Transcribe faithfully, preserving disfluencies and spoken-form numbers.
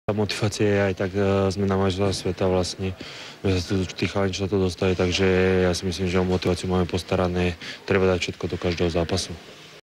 Motivácia je aj tak zmena majstra sveta vlastne, že sa tu tí chalani, čo sa to dostali, takže ja si myslím, že o motiváciu máme postarané, treba dať všetko do každého zápasu.